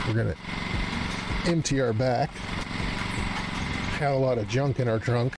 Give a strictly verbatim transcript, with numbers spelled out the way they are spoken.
We're gonna empty our back. Had a lot of junk in our trunk.